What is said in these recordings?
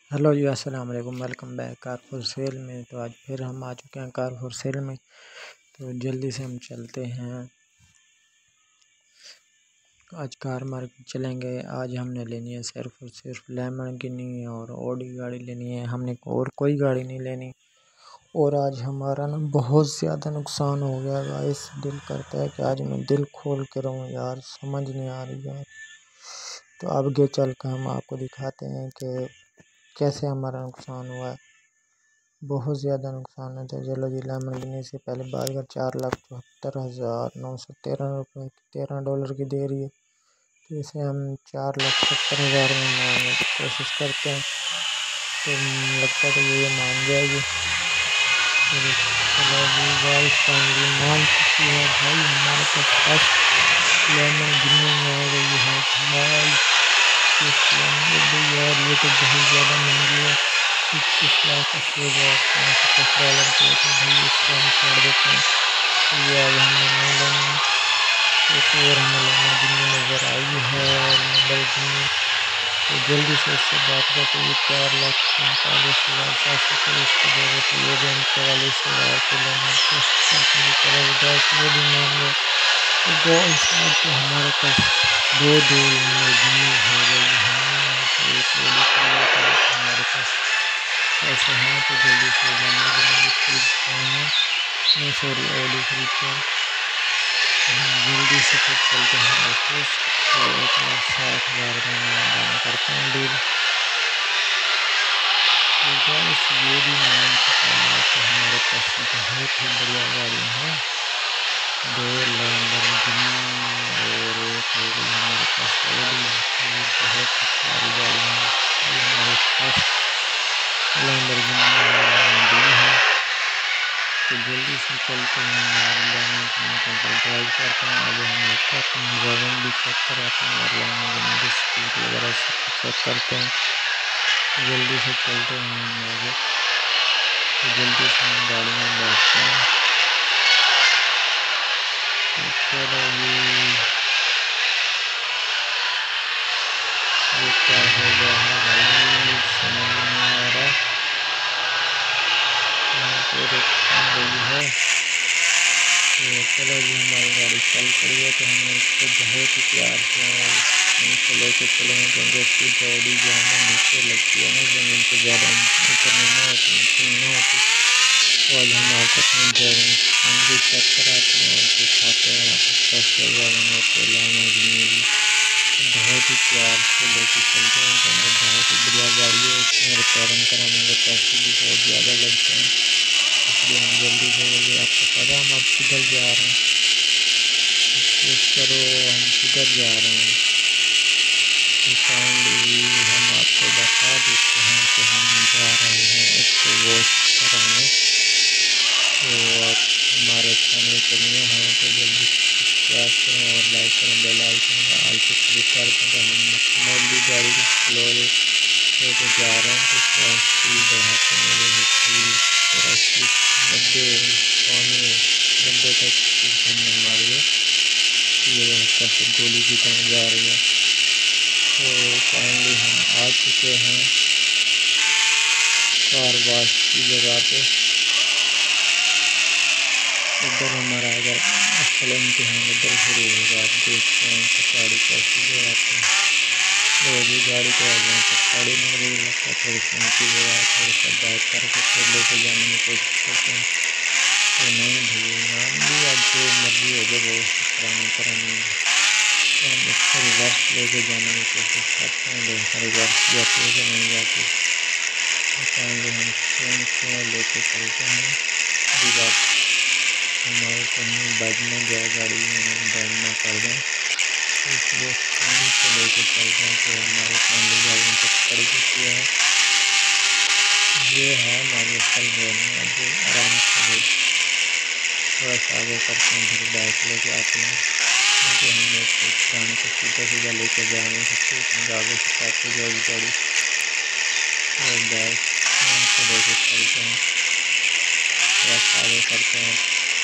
Hello जी, अस्सलाम वालेकुम। Welcome back car for sale में। तो आज फिर हम आ चुके हैं कार फॉर सेल में। तो जल्दी से हम चलते हैं, आज कार मार्केट चलेंगे। आज हमने लेनी है सिर्फ और सिर्फ लैम्बोर्गिनी और ऑडी गाड़ी लेनी है, हमने और कोई गाड़ी नहीं लेनी। और आज हमारा ना बहुत ज़्यादा नुकसान हो गया गाइस। दिल करता है कि आज मैं दिल खोल के रहूँ यार, समझ नहीं आ रही यार। तो आगे चल कर हम आपको दिखाते हैं कि कैसे हमारा नुकसान हुआ है। बहुत ज़्यादा नुकसान है। तो चलो जी, लैम्बोर्गिनी से पहले बात कर, 4,74,913 रुपये $13 की दे रही है। तो इसे हम 4,70,000 में मांगने की कोशिश करते हैं, तो लगता है तो ये मान जाएगी। फिर चलो जी गाइस, फाइनली मान चुकी है भाई। हमारे पास फर्स्ट लैम्बोर्गिनी आ गई है भाई। यार ये तो बहुत ज़्यादा महंगी है, 21,80,550 की है। तो भाई इसको हम छोड़ देते हैं, तो ये आज हमने नहीं लेनी है। एक और हमें लैम्बोर्गिनी नज़र आई है, लैम्बोर्गिनी। तो जल्दी से इससे बात करते हुए 4,45,723 को दे रहे, तो ये भी हम 44,000 को लेने की कोशिश करते हैं। चलो गैस ये भी मान गए। तो गैस आज तो हमारे पास दो दो लैम्बोर्गिनी हो गई हैं। तो एक ऑडी खड़ी है, तो एक हमारे पास पैसे हैं तो जल्दी से लैम्बोर्गिनी खरीदते हैं। नहीं सॉरी, ऑडी खरीदते हैं। जल्दी से फिर चलते हैं ऑफिस। तो 1,60,000 में डन करते हैं डील। तो गैस ये भी मान चुका है। तो हमारे पास बहुत ही बढ़िया गाड़ी है, दो लैम्बोर्गिनी और एक हो गई हमारे पास ऑडी। ये बहुत ही प्यारी गाड़ी है। ये हमारी फर्स्ट लैम्बोर्गिनी डी है। तो जल्दी से चलते हैं यार, लैम्बोर्गिनी को ड्राइव करते हैं। आगे हम आपका इंजन भी चेक कराते हैं और लैम्बोर्गिनी की स्पीड वगैरह सब चेक करते हैं। जल्दी से चलते हैं हम आगे। तो जल्दी से हम गाड़ी में बैठते हैं। तो चलो ये क्या हो गया है भाई, समझ नहीं आ रहा। यहाँ पे रुक गई है। तो चलो जी, हमारी गाड़ी चल पड़ी है। तो हमें इसको बहुत ही प्यार से नीचे लेके चलेंगे, क्योंकि इसकी बॉडी जो है ना नीचे लगती है ना ज़मीन से, ज़्यादा ऊपर नहीं होती, नीचे नहीं होती। तो आज हम आपको अपनी ड्राइविंग भी चेक कराते हैं और दिखाते हैं कैसे ड्राइविंग होती है लैम्बोर्गिनी की। बहुत ही प्यार से लेके चलते हैं, क्योंकि बहुत ही बढ़िया गाड़ी है। इसमें रिपेयरिंग कराने के पैसे भी बहुत ज़्यादा लगते हैं, इसलिए हम जल्दी से जल्दी, आपको पता हम अब किधर जा रहे हैं, कोशिश करो हम किधर जा रहे हैं। तो काइंडली हम आपको बता देते हैं कि हम जा रहे हैं इसको वॉश कराने। तो आप हमारे चैनल पर नए हैं तो जल्दी सब्सक्राइब करें और लाइक करें, बेल आइकन का ऑल पे क्लिक कर दें। तो हम स्मूथली गाड़ी को स्लो लेके जा रहे हैं। तो थोड़ा स्पीड बढ़ाते हैं, थोड़ा स्पीड 90 तक स्पीड हमने मारी है। ये कैसे गोली की तरह जा रही है। तो फाइनली हम आ चुके हैं कार वॉश की जगह पे। इधर हमारा अगर असल इम्तिहान इधर शुरू होगा, आप देखते हैं कि गाड़ी कैसी जगह पे। तो भी गाड़ी को आ जाए तो गाड़ी में मुझे लगता है थोड़ी सी ऊँची जगह, थोड़ा सा बैक करके फिर लेके जाने की कोशिश करते हैं। तो नहीं भैया, नाम भी आज जो मर्जी हो जाए वो कराने करानी है। तो हम इसको रिवर्स लेके जाने की कोशिश करते हैं, देखते हैं रिवर्स जाती है कि नहीं जाती। तो पहले हम से लेके चलते हैं। रिवर्स हमारे कहीं बैग में गया, गाड़ी में बैग ना कर दें, तो इसलिए फोन से लेके चलते हैं। तो हमारे फैमिली गाड़ी में तक पड़ चुकी है। ये है हमारी असल जर्नी। अब आराम से थोड़ा सा आगे करते हैं, फिर बाइक लेके आते हैं, क्योंकि हमने इसको काम को सीधा सीधा लेके जा नहीं सकते, क्योंकि आगे से काफ़ी जाएगी गाड़ी। तो बाइक से लेके चलते हैं, थोड़ा सा आगे करते हैं।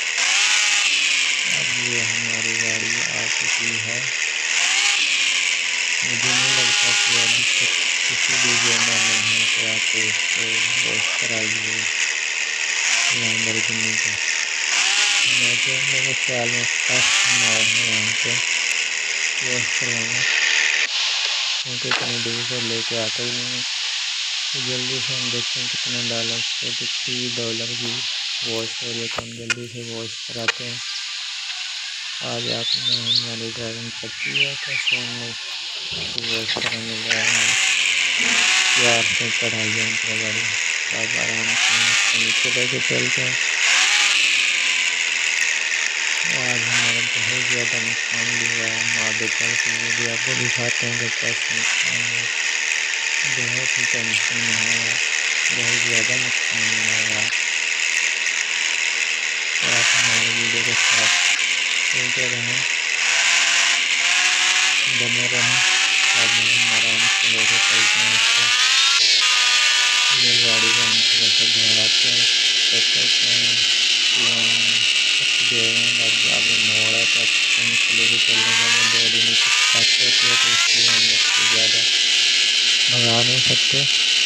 अब ये हमारी गाड़ी आ चुकी है। मुझे नहीं लगता कि अभी तक किसी भी जेनर में है तो आप इसको वॉश कराइए लैम्बोर्गिनी को। मेरे ख्याल में फर्स्ट नाव है यहाँ पे वॉश करवाना, क्योंकि इतनी दूर से लेके आते ही नहीं है। तो जल्दी से हम देखते हैं कितना डॉलर, $43 की वॉश हो रही है, तो हम जल्दी से वॉश कराते हैं। आज आपने हमारी ड्राइविंग करती है तो हमने वॉश कराने गया है, प्यार से चढ़ाई है पूरा गाड़ी। अब आराम से नीचे लेके चलते हैं। आज हमारा बहुत ज़्यादा नुकसान भी हुआ है, हम आगे चल के वो भी आपको दिखाते हैं कि कैसे नुकसान हुआ। बहुत ही टेंशन में है, बहुत ज़्यादा नुकसान हुआ है। तो आप हमारे वीडियो के साथ चलते रहें, बने रहें। अब हम आराम से लेकर चलते हैं इसको। ये गाड़ी को हम थोड़ा सा दोहराते हैं, चेक करते हैं कि हम आगे मोड़ है तो कहीं से लेकर चल रहे हैं। बॉडी में कुछ टच होती है तो इसलिए हम इसको ज़्यादा भगा नहीं सकते।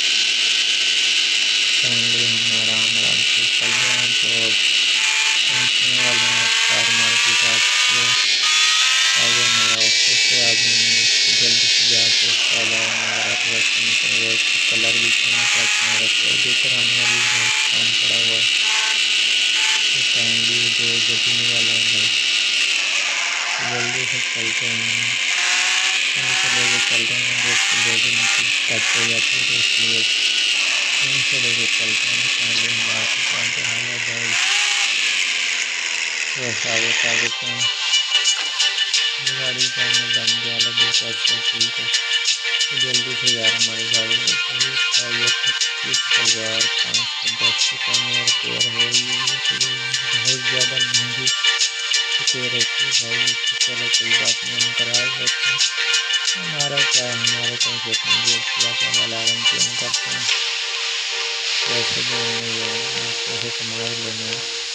फाइनली हम आराम से चल रहे हैं, तो पहुँचने वाले हैं कार मार्केट। आगे हमारा ऑफिस है, आज हम इसको जल्दी से जाके इसका ऑपरेशन करेंगे, इसका कलर भी चेंज करते हैं, रिपेयर भी कराने का भी बहुत काम पड़ा हुआ है। तो फाइनली जो बचने वाला है भाई, जल्दी से चलते हैं, लेके चल रहे हैं। इसकी बॉडी में टच हो जाती है तो इसलिए से लेके चलते हैं। फाइनली हम आगे पहुँच रहे हैं भाई, बस आगे गाड़ी का हमने बंद वाला देखा, अच्छा ठीक है। तो जल्दी से यार हमारी गाड़ी में 25,510 में रिपेयर हो रही है। तो बहुत ज़्यादा महंगी रिपेयर होती है भाई। तो चलो कोई बात नहीं, हम करा लेते हैं। हमारा क्या है, हमारे कहीं से अपनी जेब चला के अलार्म चेंज करते हैं, वैसे भी पैसे कमा लेंगे।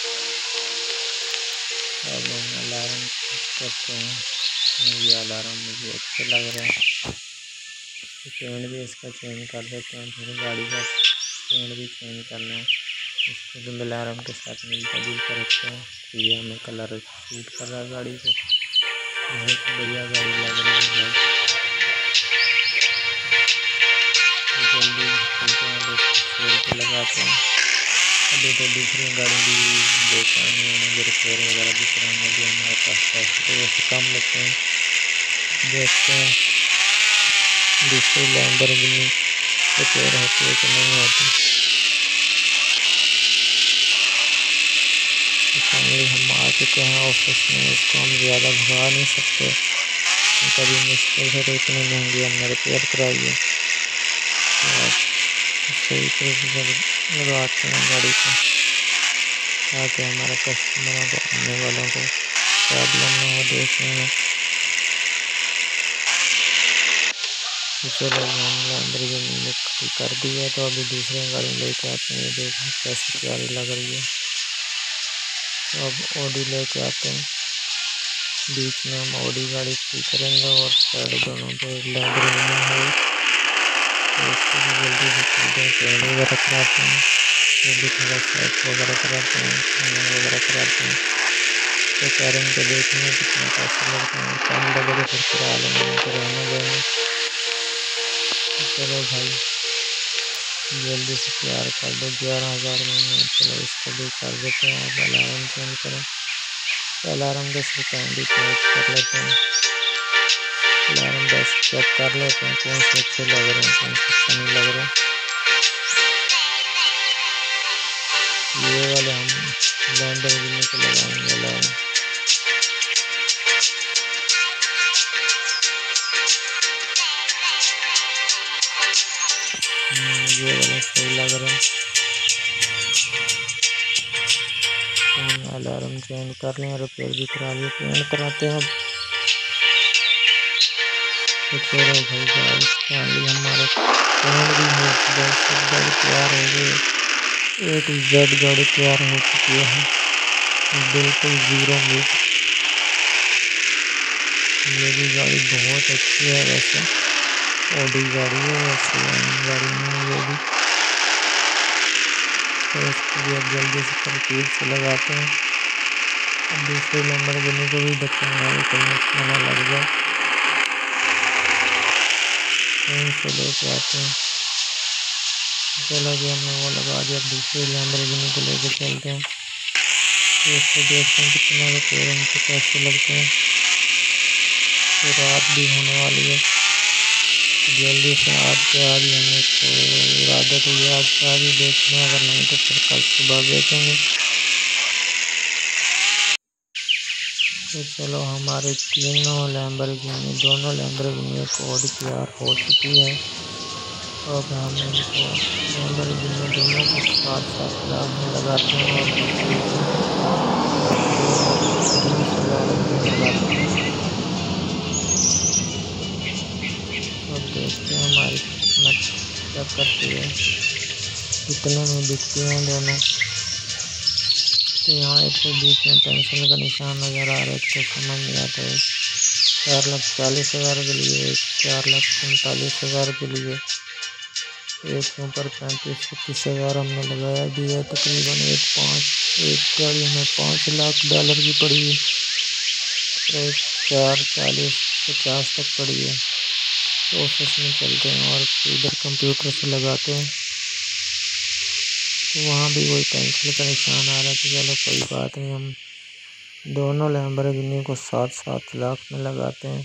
अब हम अलार्म करते हैं, ये अलार्म मुझे अच्छे लग रहे हैं। तो पेंट भी इसका चेंज कर देते हैं, थोड़ी गाड़ी का पेंट भी चेंज करना है, इसको भी अलार्म के साथ मिलता जुलता रखते हैं। तो ये हमें कलर सूट कर रहा है गाड़ी को, बहुत बढ़िया गाड़ी लग रही है भाई। तो जल्दी चलते हैं, सेल पे लगाते हैं। अभी तो दूसरी गाड़ी भी बेचानी है, रिपेयर वगैरह भी कराने भी हमारे पास पैसे तो वैसे कम लगते हैं। देखते हैं दूसरी लैम्बोर्गिनी रिपेयर होती है कि नहीं होती। फाइनली हम आ चुके हैं ऑफिस में, इसको हम ज़्यादा भगा नहीं सकते, कभी मुश्किल से तो इतनी महंगी हमने रिपेयर कराई है। तो सही तरीके से लगाते हैं गाड़ी को, ताकि हमारे कस्टमरों को, आने वालों को प्रॉब्लम ना हो देखने में। तो चलो हम लैम्बोर्गिनी ने कर दी है, तो अभी दूसरी गाड़ी लेके आते हैं। देखो कैसी प्यारी लग रही है। तो अब ऑडी लेके आते हैं, बीच में हम ऑडी गाड़ी खड़ी करेंगे और साइड दोनों पे लैम्बोर्गिनी है। तो इसको भी जल्दी से चलते हैं, पेंट वगैरह कराते हैं, वो भी थोड़ा सेट वगैरह कराते हैं, वगैरह कराते हैं। तो कैरिंग पे देखेंगे कितना पैसा लगता है, कम लगे तो फिर करा लेंगे, तो रहने देंगे। चलो भाई जल्दी से तैयार कर दो, 11,000 में। चलो इसको भी कर देते हैं। अब अलार्म चेंज करें, तो अलार्म के स्टैंड भी चेंज कर लेते हैं। अलार्म बस चेक कर लेते हैं कौन से अच्छे लग रहे हैं, कौन से अच्छे नहीं लग रहे। ये वाले हम लैम्बोर्गिनी को लगाएंगे अलार्म। ये वाला सही लग रहा है, तो हम अलार्म चेंज कर लें, रिपेयर भी करा लिए, पेंट कराते हैं। तो चलो भाई गाड़ी फाइनली हमारे पेंट भी हो चुका है, सब गाड़ी तैयार हो गई, A to Z गाड़ी तैयार हो चुकी है, बिल्कुल ज़ीरो मिस। ये भी गाड़ी बहुत अच्छी है वैसे, ऑडी गाड़ी है, वैसे गाड़ी में ये भी। तो इसको भी अब जल्दी से तरतीब से लगाते हैं। अब दूसरे लैम्बोर्गिनी को भी बचाना है, कहीं उसमें ना लग जाए। कहीं से लेके आते हैं। चला कि हमने वो लगा दिया। दूसरे लैम्बोर्गिनी को लेके चलते हैं, तो इसको देखते हैं कितना रुपये उनको कैसे लगते हैं। तो रात भी होने वाली है, जल्दी से आज के आज ही हमें इसको इरादा तो ये आज के आज ही बेचना, अगर नहीं तो फिर कल सुबह बेचेंगे। तो चलो, हमारे दोनों लैम्बोर्गिनी को ऑडी तैयार हो चुकी है। अब हम इनको लैम्बोर्गिनी दोनों को साथ साथ दाग में लगाते हैं और दूसरी को दोनों को 20,000 में लगाते हैं। अब देखते हैं हमारी किस्मत क्या करती है, कितने में बिकती हैं दोनों। तो यहाँ एक तो बीच में पेंसिल का निशान नज़र आ रहा है, तो समझ नहीं आता है। 4,40,000 के लिए, 4,45,000 के लिए, एक के ऊपर 35-36,000 हमने लगाया भी है। तकरीबन एक गाड़ी में $5 लाख की पड़ी है, एक 4,40,50 तक पड़ी है। तो ऑफिस में चलते हैं और इधर कंप्यूटर से लगाते हैं, तो वहाँ भी वही पेंसिल का निशान आ रहा है। तो चलो कोई बात नहीं, हम दोनों लैम्बोर्गिनी को 7-7 लाख में लगाते हैं,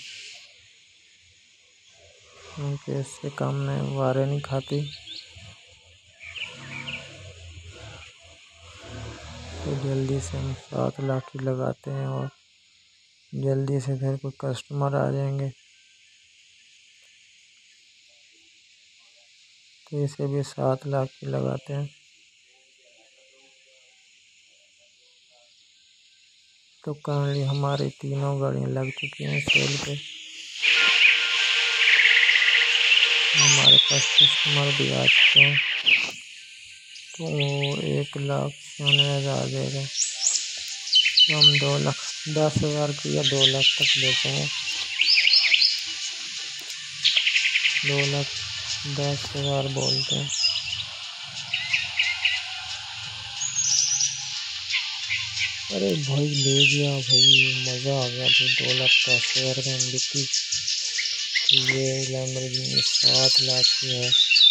क्योंकि इससे कम में वारे नहीं खाती। तो जल्दी से हम 7 लाख ही लगाते हैं और जल्दी से फिर कोई कस्टमर आ जाएंगे। तो इसे भी 7 लाख की लगाते हैं। तो करंटली हमारी तीनों गाड़ियाँ लग चुकी हैं सेल पे। हमारे पास कस्टमर भी आ चुके हैं, तो 1,96,000 दे रहे हैं। तो हम 2,10,000 की या 2 लाख तक बेचेंगे। 2,10,000 बोलते हैं। अरे भाई ले गया भाई, मज़ा आ गया भाई। 2,10,000 में बिकी। ये लैम्बोर्गिनी 7 लाख की है।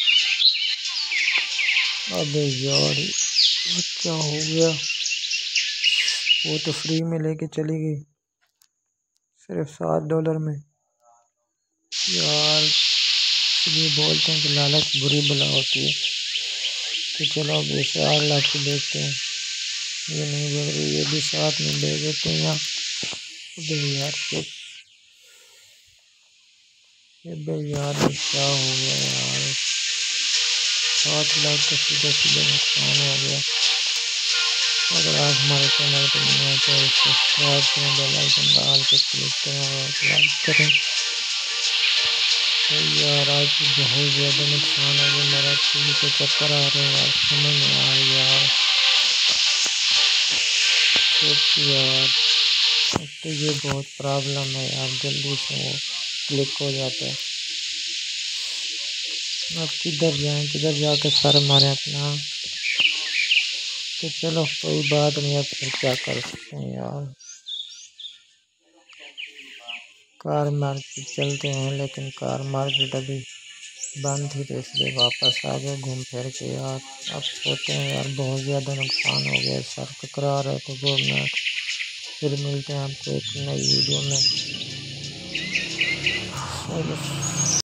अबे यार, ये क्या हो गया? वो तो फ्री में लेके चली गई, सिर्फ $7 में। यार, ये बोलते हैं कि लालच बुरी बला होती है। तो चलो अब इसे 8 लाख की बेचते हैं। ये नहीं बेच रही, ये भी साथ में बेच देते हैं यार। अबे यार, क्या हो गया यार? 7 लाख का सीधा नुकसान हो गया। अगर आज हमारे चैनल पर नहीं है तो सब्सक्राइब करें, बेल आइकन डाल के क्लिक करें और लाइक करें। तो यार आज तो बहुत ज़्यादा नुकसान हो गया मेरा। टीवी के चक्कर आ रहे हैं यार, समझ नहीं आ रही यार। यार तो ये बहुत प्रॉब्लम है यार, जल्दी से वो क्लिक हो जाता है। अब किधर जाएं, किधर जाकर सर मारें अपना। तो चलो कोई बात नहीं, अब फिर क्या कर सकते हैं यार। कार मार्केट चलते हैं, लेकिन कार मार्केट अभी बंद थी, तो इसलिए वापस आ गए घूम फिर के यार। अब सोचते हैं यार, बहुत ज़्यादा नुकसान हो गया, सर ककरा रहे थे गवर्नमेंट। फिर मिलते हैं आपको एक नई वीडियो में।